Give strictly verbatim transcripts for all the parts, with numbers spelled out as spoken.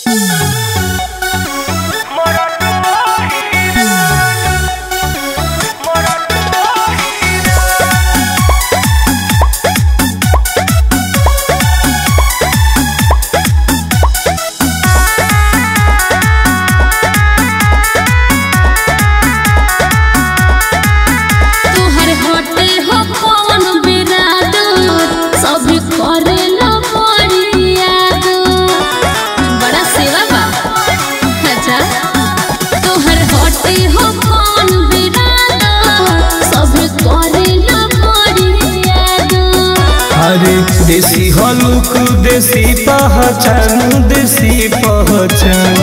देसी हलुक देसी पहचान देसी पहचान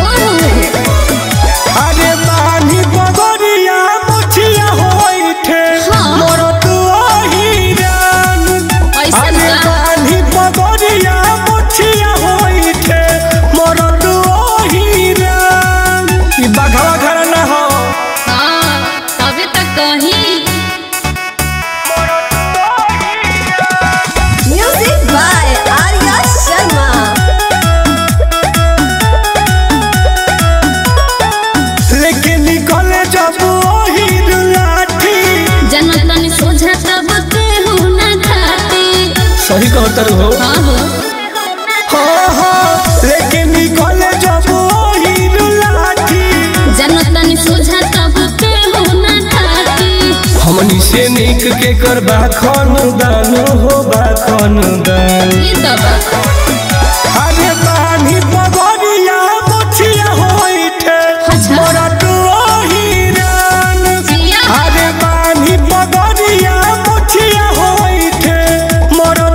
अरे बानी बगरिया मुछिया होइठे मोर तू हिरान अरे बानी बगरिया मुछिया होइठे मोर तू हिरान ई बघवा घर न हो हां तबे तक कहीं सही कहतर हो हां हो हो हो लेकिन निकले जब हीरो लाठी जनतनी सोझा तब के हो ना थाकी हमनी से निक के करबा खानदान हो बा खानदान ई दबा अरे बानी बगरिया मुछिया होइठे मोरा तू हिरान अरे बानी बगरिया मुछिया होइठे मोरा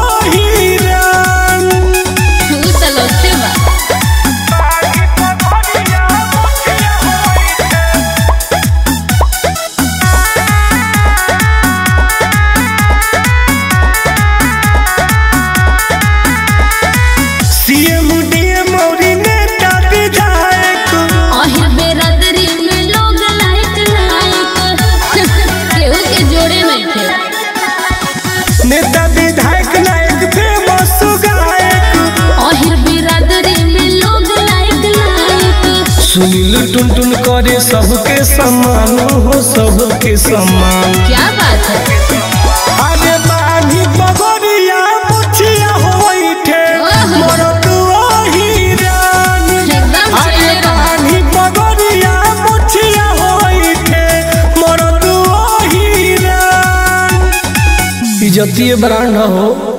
नेता विधायक नायक फेमस गायक ओहिर बिरादरी में लोग लायक लायक सुनील टुनटुन करे सबके सम्मान हो सबके सम्मान क्या बात है अरे बानी बगरिया मुछिया होइठे मोर तू हिरान अरे बानी बगरिया मुछिया होइठे मोर तू हिरान इज्जतिए ब्रांड हो।